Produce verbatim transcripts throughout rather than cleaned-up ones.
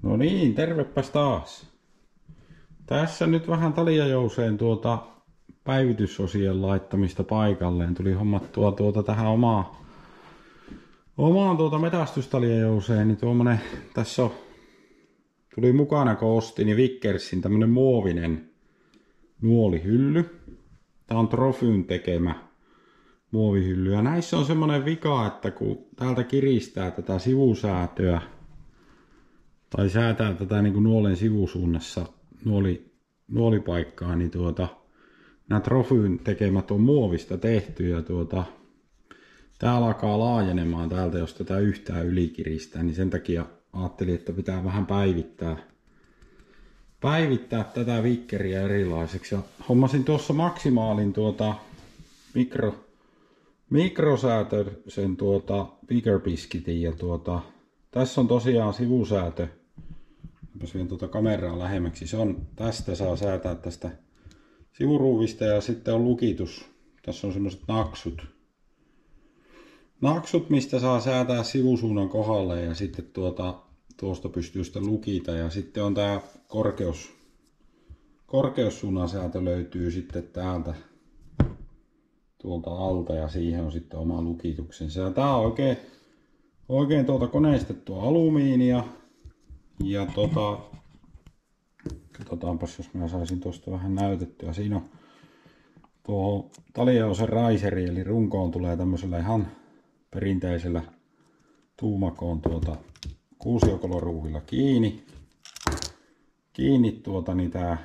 No niin, tervepäs taas. Tässä nyt vähän taliajouseen tuota päivitysosien laittamista paikalleen. Tuli hommattua tuota tähän omaa, omaan tuota metästystaliajouseen, niin tuommoinen, tässä on, tuli mukana kun ostin niin Vickersin tämmönen muovinen nuolihylly. Tää on Trofyn tekemä muovihylly. Ja näissä on semmonen vika, että kun täältä kiristää tätä sivusäätöä, tai säätää tätä niin kuin nuolen sivusuunnassa nuoli, nuolipaikkaa, niin tuota, nämä Trofyn tekemät on muovista tehty ja tuota, tää alkaa laajenemaan täältä, jos tätä yhtään ylikiristää, niin sen takia ajattelin, että pitää vähän päivittää, päivittää tätä Vickeriä erilaiseksi. Ja hommasin tuossa Maximaalin tuota mikro, mikrosäätöisen tuota Bigger Biscuitin ja tuota, tässä on tosiaan sivusäätö. Jos vien tuota kameraa lähemmäksi, se on, tästä saa säätää tästä sivuruuvista ja sitten on lukitus. Tässä on semmoset naksut. Naksut, mistä saa säätää sivusuunnan kohdalle ja sitten tuota, tuosta pystyy sitten lukita. Ja sitten on tää korkeus, korkeussuunnan säätö löytyy sitten täältä tuolta alta ja siihen on sitten oma lukituksensa. Ja tää on oikein, oikein tuota koneistettua alumiinia. Ja tota, katsotaanpas, jos mä saisin tuosta vähän näytettyä. Siinä on tuohon taliajousen raiseri, eli runkoon tulee tämmöisellä ihan perinteisellä tuumakoon tuota kuusiokoloruuvilla kiinni. Kiinni tuota niin tää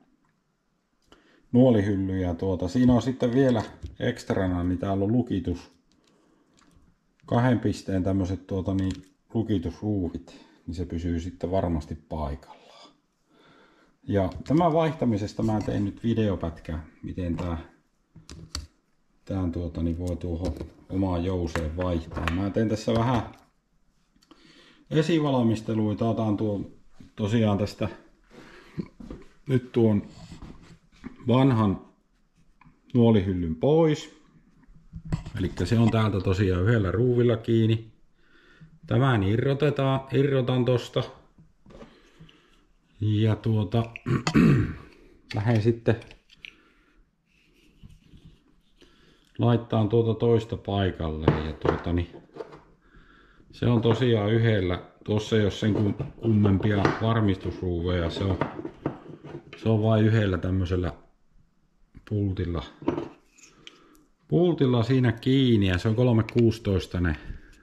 nuolihylly ja tuota, siinä on sitten vielä ekstrana, niin täällä on lukitus. Kahden pisteen tämmöiset tuota niin lukitusruuvit. Niin se pysyy sitten varmasti paikallaan. Ja tämän vaihtamisesta mä tein nyt videopätkää, miten tää, tää tuota, niin voi tuohon omaan jouseen vaihtaa. Mä teen tässä vähän esivalmisteluita. Otan tuon tosiaan tästä nyt tuon vanhan nuolihyllyn pois. Eli se on täältä tosiaan yhdellä ruuvilla kiinni. Tämän irrotetaan, irrotan tosta. Ja tuota, lähden sitten laittaa tuota toista paikalle. Ja tuota, niin, se on tosiaan yhdellä, tuossa ei ole sen kummempia varmistusruuveja, se on, se on vain yhdellä tämmöisellä pultilla. Pultilla siinä kiinni ja se on kolme kuusitoista ne.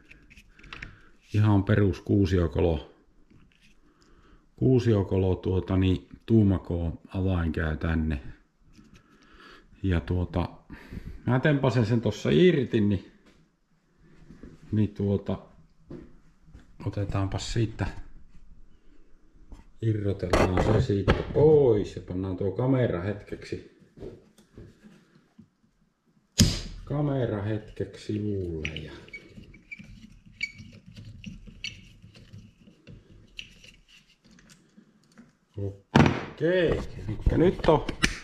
Ihan perus kuusiokolo, kuusiokolo tuota niin tuumakoon avain käy tänne. Ja tuota, mä tempasen sen tossa irti, niin, niin tuota, otetaanpas siitä, irrotellaan se siitä pois ja pannaan tuo kamera hetkeksi, kamera hetkeksi sivulle ja okei, eli nyt on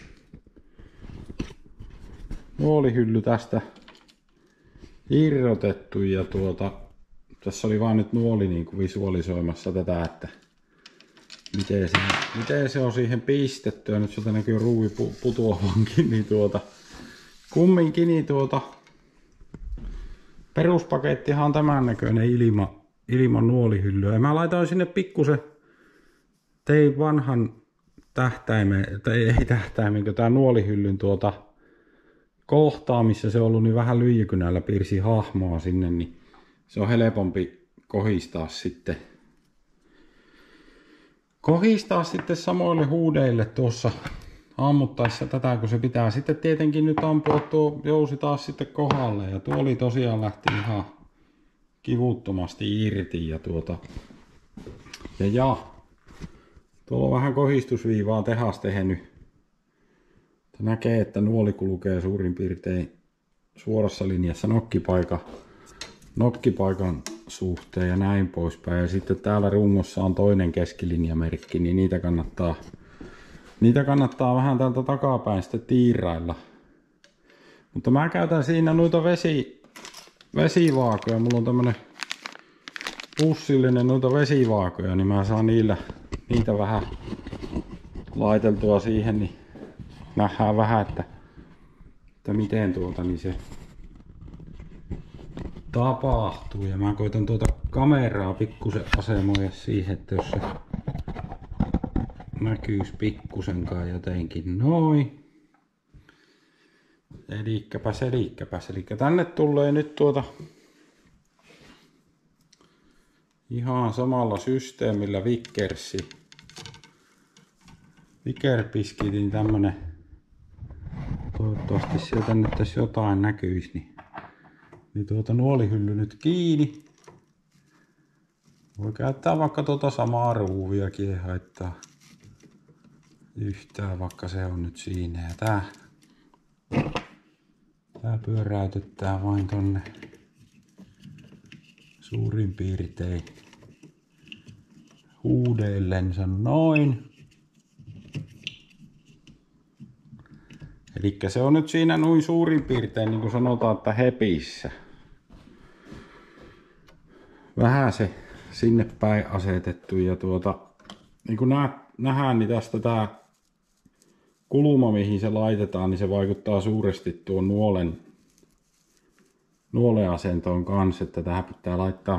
nuolihylly tästä irrotettu ja tuota, tässä oli vaan nyt nuoli niin kuin visualisoimassa tätä, että miten se, miten se on siihen pistetty ja nyt sieltä näkyy ruuvi putoavankin, niin tuota, kumminkin niin tuota, peruspakettihan on tämän näköinen ilman, ilman nuolihyllyä ja mä laitoin sinne pikkusen. Tein vanhan tähtäimen, tai ei tähtäimen, kun tää nuolihyllyn tuota kohtaa, missä se on ollut, niin vähän lyijykynällä piirsi hahmoa sinne, niin se on helpompi kohistaa sitten. Kohistaa sitten samoille huudeille tuossa ammuttaessa tätä, kun se pitää sitten tietenkin nyt ampua tuo jousi taas sitten kohdalle. Ja tuoli tosiaan lähti ihan kivuttomasti irti ja tuota, ja ja. Tuolla on vähän kohistusviivaa tehas tehnyt. Näkee, että nuoli kulkee suurin piirtein suorassa linjassa nokkipaikan, nokkipaikan suhteen ja näin poispäin. Ja sitten täällä rungossa on toinen keskilinjamerkki, niin niitä kannattaa, niitä kannattaa vähän täältä takapäin sitten tiirailla. Mutta mä käytän siinä noita vesi, vesivaakoja. Mulla on tämmönen pussillinen noita vesivaakoja, niin mä saan niillä, niitä vähän laiteltua siihen, niin nähdään vähän, että, että miten tuota niin se tapahtuu. Ja mä koitan tuota kameraa pikkusen asemoida siihen, että jos se näkyisi pikkusenkaan jotenkin noin. Elikkäpäs, elikkäpäs. Eli tänne tulee nyt tuota ihan samalla systeemillä Vickersi. Vikerpiskitin tämmönen. Toivottavasti sieltä nyt tässä jotain näkyisi. Niin, niin tuota nuolihylly nyt kiinni. Voi käyttää vaikka tuota samaa ruuviakin, ei haittaa yhtään, vaikka se on nyt siinä. Ja tää, tää pyöräytetään vain tonne suurin piirtein huudeillensa noin. Elikkä se on nyt siinä noin suurin piirtein, niin kuin sanotaan, että hepissä. Vähän se sinne päin asetettu ja tuota, niin kuin nähdään, niin tästä tää kulma, mihin se laitetaan, niin se vaikuttaa suuresti tuon nuolen, nuoleasentoon kanssa, että tähän pitää laittaa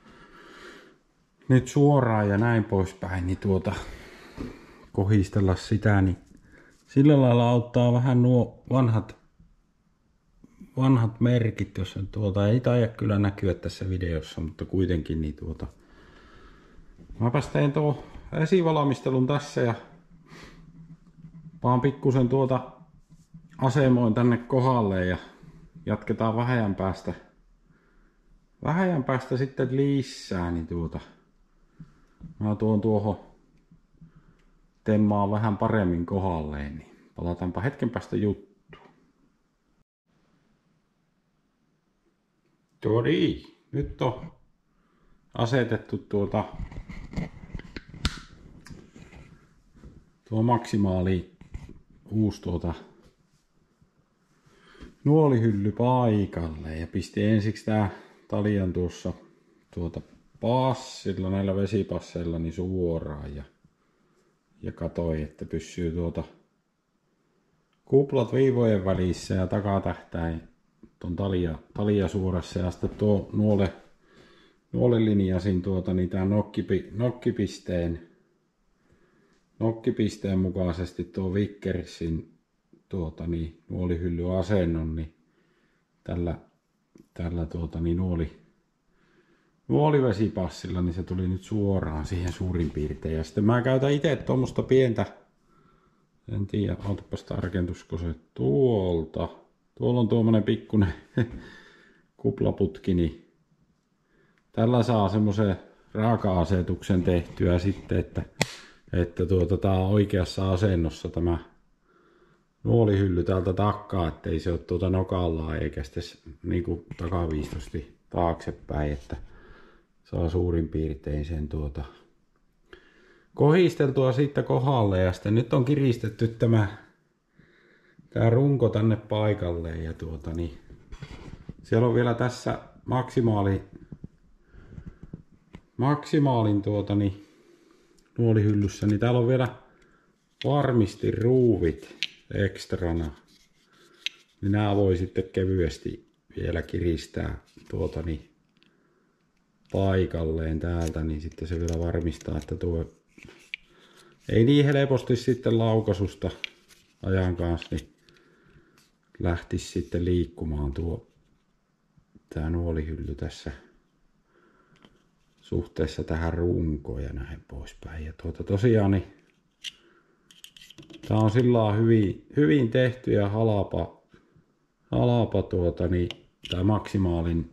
nyt suoraan ja näin poispäin, niin tuota kohistella sitä, niin sillä lailla auttaa vähän nuo vanhat, vanhat merkit, jos tuota ei taida kyllä näkyä tässä videossa, mutta kuitenkin niin tuota. Mäpäs tein tuo esivalmistelun tässä ja vaan pikkusen tuota asemoin tänne kohdalle ja jatketaan vähän päästä. Vähän päästä sitten lisää, niin tuota mä tuon tuohon temmaan vähän paremmin kohdalleen, niin palataanpa hetken päästä juttuun. Tuo niin, nyt on asetettu tuota tuo maksimaali uusi tuota nuolihylly paikalle ja pisti ensiksi tää Talian tuossa tuota passilla, näillä vesipasseilla niin suoraan ja Ja katsoin, että pysyy tuota kuplat viivojen välissä ja takatähtäin ton talia, talia suorassa ja sitten tuo nuole, nuolelinjasin tuota niin tää nokkipi, nokkipisteen nokkipisteen mukaisesti tuo Vickersin tuota niin nuolihylly asennon niin tällä tällä tuota niin nuoli nuolivesipassilla, niin se tuli nyt suoraan siihen suurin piirtein. Ja sitten mä käytän itse tuommoista pientä, en tiedä, otapas tarkentusko se tuolta. Tuolla on tuommoinen pikkuinen kuplaputki, niin tällä saa semmoisen raaka-asetuksen tehtyä sitten, että, että tuota, tää on oikeassa asennossa tämä nuolihylly täältä takaa, ettei se ole tuota nokallaan eikä sitten niinku takaviistosti taaksepäin, että saa suurin piirtein sen tuota kohisteltua siitä kohdalle ja sitten nyt on kiristetty tämä tää runko tänne paikalle ja tuota niin siellä on vielä tässä maksimaali maksimaalin tuota niin nuolihyllyssä, niin täällä on vielä varmisti ruuvit ekstrana, niin nämä voi sitten kevyesti vielä kiristää tuota niin paikalleen täältä, niin sitten se vielä varmistaa, että tuo ei niin helposti sitten laukaisusta ajan kanssa niin lähtisi sitten liikkumaan tuo tää nuolihylly tässä suhteessa tähän runkoon ja näin poispäin. Ja tuota tosiaan niin tää on sillä hyvin, hyvin tehty ja halapa, halapa tuota niin tää maksimaalin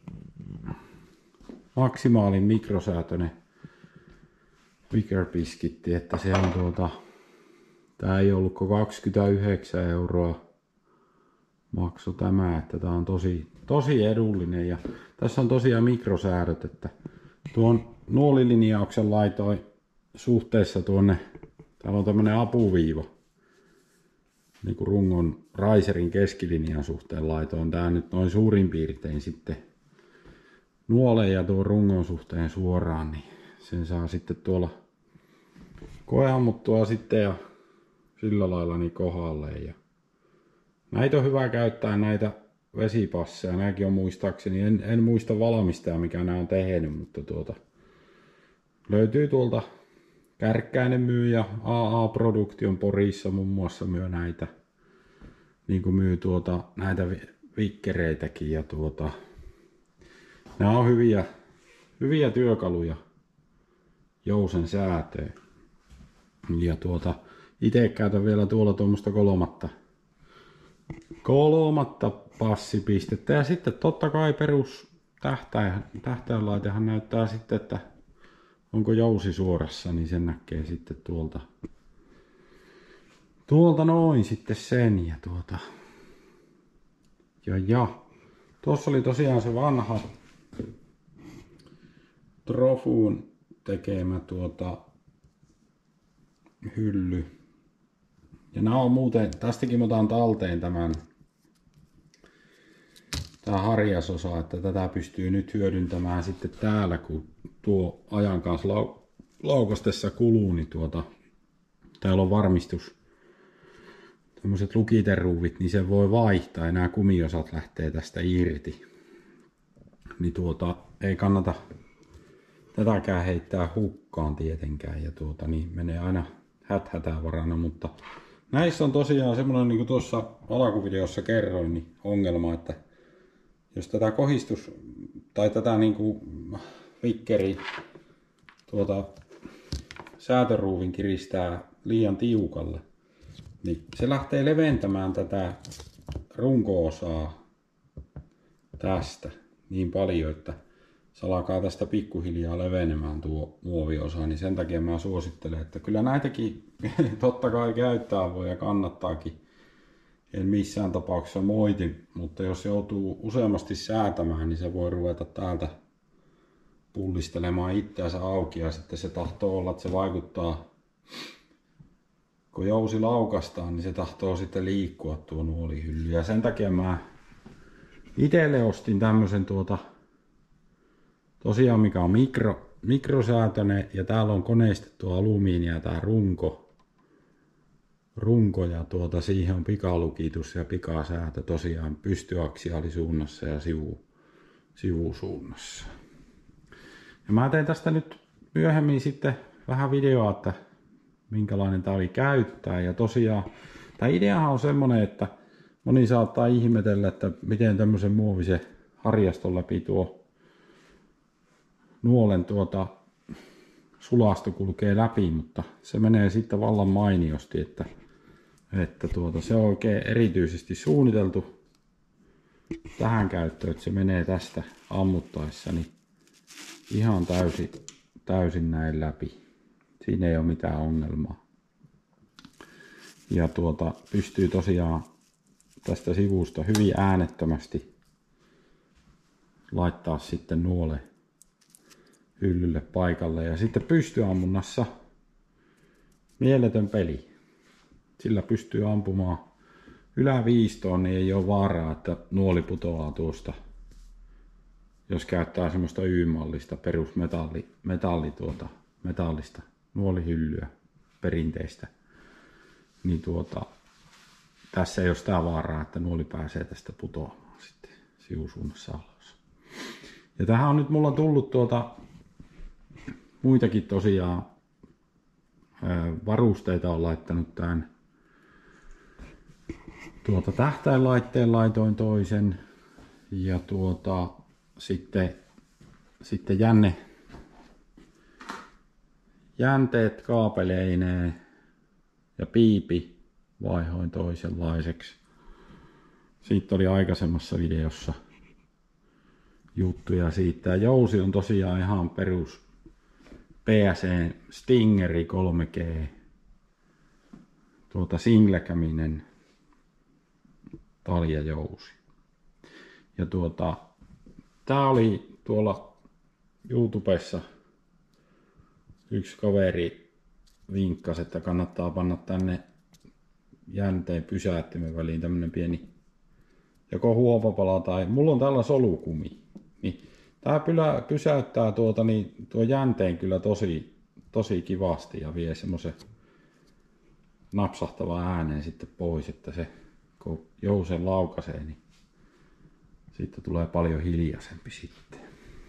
maksimaalin mikrosäätöinen Vikerpiskitti, että se on tuota, tää ei ollut kaksikymmentäyhdeksän euroa maksu tämä, että tää on tosi, tosi edullinen ja tässä on tosiaan mikrosäädöt, että tuon nuolilinjauksen laitoin suhteessa tuonne, täällä on tämmönen apuviiva, niin kuin rungon Riserin keskilinjan suhteen laitoin tää nyt noin suurin piirtein sitten nuoleen ja tuon rungon suhteen suoraan, niin sen saa sitten tuolla koeammuttua sitten ja sillä lailla niin kohdalle. Ja näitä on hyvä käyttää, näitä vesipasseja. Nämäkin on muistaakseni, en, en muista valmistaa mikä nämä on tehnyt, mutta tuota, löytyy tuolta Kärkkäinen myy ja A A-produktion Porissa muun muassa myy näitä. Niin kuin myy tuota, näitä vikkereitäkin ja tuota, nämä on hyviä, hyviä työkaluja jousen säätöön. Ja tuota, itse käytän vielä tuolla tuommoista kolmatta, kolmatta passipistettä. Ja sitten totta kai perus tähtäin, tähtäinlaitehan näyttää sitten, että onko jousi suorassa, niin sen näkee sitten tuolta. Tuolta noin sitten sen ja tuota. Ja ja. Tuossa oli tosiaan se vanha Trofuun tekemä tuota hylly. Ja nämä on muuten, tästäkin mä otan talteen tämän tää harjasosa, että tätä pystyy nyt hyödyntämään sitten täällä, kun tuo ajan kanssa lau, laukastessa kuluu, niin tuota, täällä on varmistus, tämmöiset lukiteruuvit, niin se voi vaihtaa ja nämä kumiosat lähtee tästä irti. Niin tuota, ei kannata tätäkään heittää hukkaan tietenkään ja tuota, niin menee aina häthätää varana, mutta näissä on tosiaan semmoinen, niin kuin tuossa alkuvideossa kerroin, niin ongelma, että jos tätä kohistus tai tätä niin kuin vikkeri tuota säätöruuvin kiristää liian tiukalle, niin se lähtee leventämään tätä runko-osaa tästä niin paljon, että se alkaa tästä pikkuhiljaa levenemään tuo muoviosa, niin sen takia mä suosittelen, että kyllä näitäkin totta kai käyttää voi ja kannattaakin. En missään tapauksessa moiti, mutta jos joutuu useammasti säätämään, niin se voi ruveta täältä pullistelemaan itseänsä auki ja sitten se tahtoo olla, että se vaikuttaa, kun jousi laukastaan, niin se tahtoo sitten liikkua tuo nuolihylly. Ja sen takia mä itselle ostin tämmöisen tuota, tosiaan mikä on mikro, mikrosäätöinen ja täällä on koneistettu alumiinia tää runko. Runko ja tuota, siihen on pikalukitus ja pikasäätö tosiaan pystyaksiaalisuunnassa ja sivu, sivusuunnassa. Ja mä teen tästä nyt myöhemmin sitten vähän videoa, että minkälainen tää oli käyttää. Ja tosiaan, tää ideahan on semmonen, että moni saattaa ihmetellä, että miten tämmöisen muovisen harjaston läpi tuo nuolen tuota sulasto kulkee läpi, mutta se menee sitten vallan mainiosti, että, että tuota, se on oikein erityisesti suunniteltu tähän käyttöön, että se menee tästä ammuttaessa niin ihan täysin, täysin näin läpi. Siinä ei ole mitään ongelmaa. Ja tuota, pystyy tosiaan tästä sivusta hyvin äänettömästi laittaa sitten nuole hyllylle paikalle. Ja sitten pystyammunnassa mieletön peli. Sillä pystyy ampumaan yläviistoon, niin ei ole vaaraa, että nuoli putoaa tuosta. Jos käyttää semmoista Y-mallista perusmetalli, metalli tuota, metallista nuolihyllyä perinteistä, niin tuota, tässä ei ole sitä vaaraa, että nuoli pääsee tästä putoamaan sitten sivusuunnassa alas. Ja tähän on nyt mulla tullut tuota muitakin tosiaan varusteita, on laittanut tämän tuota tähtäinlaitteen laitoin toisen ja tuota sitten, sitten jänne, jänteet kaapeleineen ja piipi vaihoin toisenlaiseksi. Siitä oli aikaisemmassa videossa juttuja siitä. Ja jousi on tosiaan ihan perus P S N Stingeri kolme G tuota singlecaminen taljajousi. Ja tuota tää oli tuolla YouTubessa yksi kaveri vinkkasi, että kannattaa panna tänne jänteen pysäyttimen väliin tämmönen pieni joko huopapala tai mulla on täällä solukumi. Niin Tää pylä, pysäyttää tuota, niin tuo jänteen kyllä tosi, tosi kivasti ja vie semmoisen napsahtavan ääneen sitten pois, että se kun jousen laukaisee, niin siitä tulee paljon hiljaisempi sitten.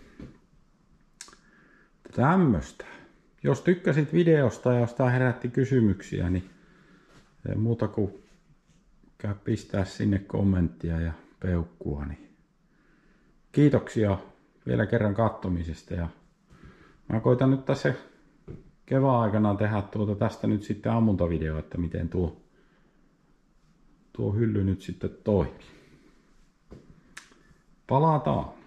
Tämmöstä. Jos tykkäsit videosta ja jos tää herätti kysymyksiä, niin ei muuta kuin käy pistää sinne kommenttia ja peukkua. Niin kiitoksia vielä kerran katsomisesta ja mä koitan nyt tässä kevään aikana tehdä tuota tästä nyt sitten ammuntavideo, että miten tuo, tuo hylly nyt sitten toimii. Palataan.